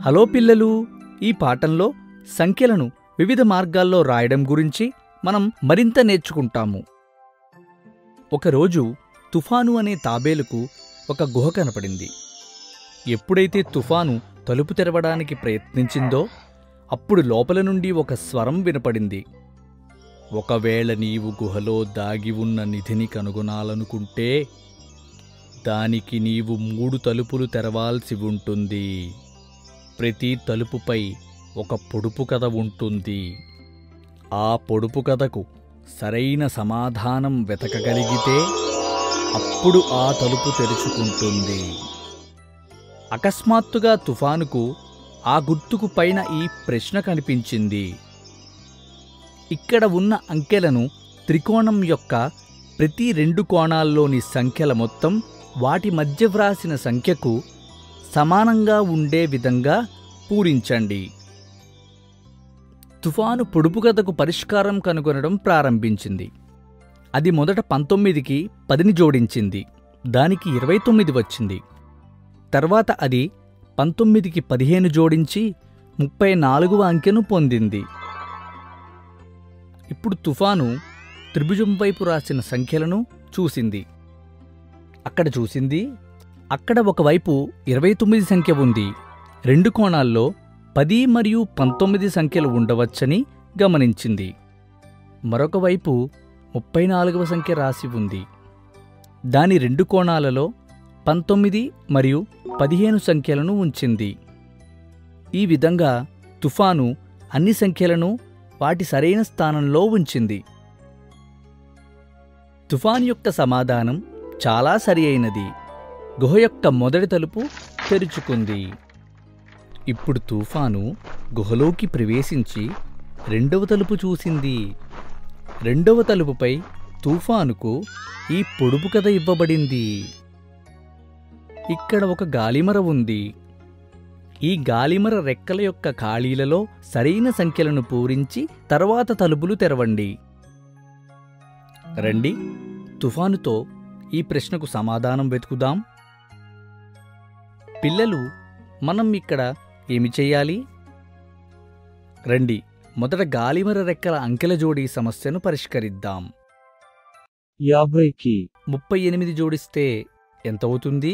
Hello పిల్లలు, ఈ పాఠంలో సంఖ్యలను వివిధ మార్గాల్లో రాయడం గురించి మనం మరింత నేర్చుకుంటాము. ఒకరోజు తుఫాను అనే తాబేలుకు ఒక గుహ కనపడింది. ఎప్పుడైతే తుఫాను తలుపు తెరవడానికి ప్రయత్నించిందో అప్పుడు లోపల నుండి ఒక స్వరం వినపడింది. ఒకవేళ నీవు గుహలో దాగి ఉన్న నిధిని కనుగొనాలనుకుంటే దానికి నీవు 3 తలుపులు తెరవాల్సి ఉంటుంది. ప్రతి తలుపుపై ఒక పొడుపు కథ ఉంటుంది. ఆ పొడుపు కథకు సరైన సమాధానం వెతకగలిగితే అప్పుడు ఆ తలుపు తెరుచుకుంటుంది. అకస్మాత్తుగా తుఫానుకు ఆ గుర్తుకు పైన ఈ ప్రశ్న కనిపించింది. ఇక్కడ ఉన్న అంకెలను త్రికోణం యొక్క ప్రతి 2 కోణాల్లోని సంఖ్యల మొత్తం వాటి మధ్య వ్రాసిన సంఖ్యకు సమానంగా ఉండే విధంగా పూరించండి. తుఫాను పొడుపు కథకు పరిష్కారం కనుగొనడం ప్రారంభించింది. అది మొదట 19కి 10ని జోడించింది. దానికి 29 వచ్చింది. తర్వాత అది 19కి 15 జోడించి 34వ అంకెను పొందింది. ఇప్పుడు తుఫాను త్రిభుజం వైపు రాసిన సంఖ్యలను చూసింది. అక్కడ ఒకవైపు 29 సంఖ్య ఉంది. 2 కోణాల్లో 10 మరియు 19 సంఖ్యలు ఉండవచ్చని గమనించింది. మరొక వైపు 34వ సంఖ్య రాసి ఉంది. దాని 2 కోణాలలో 19 మరియు 15 సంఖ్యలను ఉంచింది. ఈ విధంగా తుఫాను అన్ని సంఖ్యలను వాటి సరైన స్థానంలో ఉంచింది. తుఫాను యొక్క సమాధానం చాలా సరి అయినది. గుహ యొక్క మొదటి తలుపు తెరుచుకుంది. ఇప్పుడు తుఫాను గుహలోకి ప్రవేశించి 2వ తలుపు చూసింది. 2వ తలుపుపై తుఫానుకు ఈ పొడుపు కథ ఇవ్వబడింది. ఇక్కడ ఒక గాలిమర ఉంది. ఈ గాలిమర రెక్కల యొక్క ఖాళీలలో సరైన సంఖ్యలను పూరించి తర్వాత తలుపులు తెరవండి. రండి, తుఫానుతో ఈ ప్రశ్నకు సమాధానం వెతుకుదాం. పిల్లలు, మనం ఇక్కడ ఏమి చెయ్యాలి? రండి, మొదట గాలిమర రెక్కల అంకెల జోడీ సమస్యను పరిష్కరిద్దాం. 50కి 38 జోడిస్తే ఎంతవుతుంది?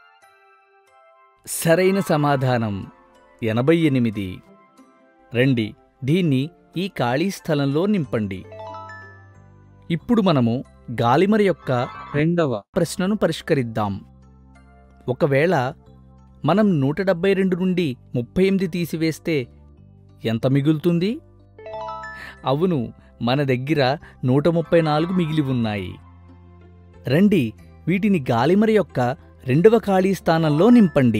సరైన సమాధానం 88. రండి, దీన్ని ఈ ఖాళీ స్థలంలో నింపండి. ఇప్పుడు మనము గాలిమర యొక్క 2వ ప్రశ్నను పరిష్కరిద్దాం. ఒకవేళ మనం 172 నుండి 38 తీసివేస్తే ఎంత మిగులుతుంది? అవును, మన దగ్గర 134 మిగిలి ఉన్నాయి. రండి, వీటిని గాలిమర యొక్క 2వ ఖాళీ స్థానంలో నింపండి.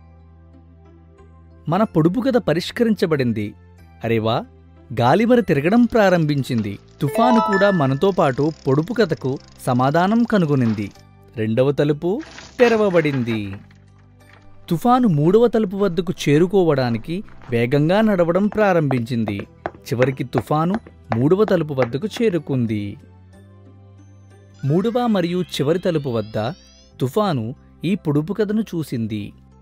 మన పొడుపు కథ పరిష్కరించబడింది. అరేవా, గాలిమర తిరగడం ప్రారంభించింది. తుఫాను కూడా మనతో పాటు పొడుపు కథకు సమాధానం కనుగొనింది. 2వ తలుపు తెరవబడింది. తుఫాను 3వ తలుపు వద్దకు చేరుకోవడానికి వేగంగా నడవడం ప్రారంభించింది. చివరికి తుఫాను 3వ తలుపు వద్దకు చేరుకుంది. 3వ మరియు చివరి తలుపు వద్ద తుఫాను ఈ పొడుపు కథను చూసింది.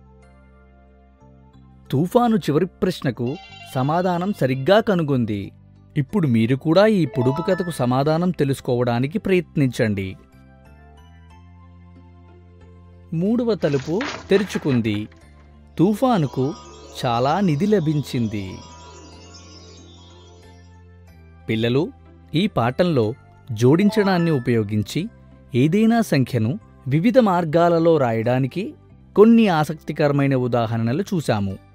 తుఫాను చివరి ప్రశ్నకు సమాధానం సరిగ్గా కనుగొంది. ఇప్పుడు మీరు కూడా ఈ పొడుపు కథకు సమాధానం తెలుసుకోవడానికి ప్రయత్నించండి. 3వ తలుపు తెరుచుకుంది. తుఫానుకు చాలా నిధి లభించింది. పిల్లలు, ఈ పాఠంలో జోడించడాన్ని ఉపయోగించి ఏదైనా సంఖ్యను వివిధ మార్గాలలో రాయడానికి కొన్ని ఆసక్తికరమైన ఉదాహరణలు చూశాము.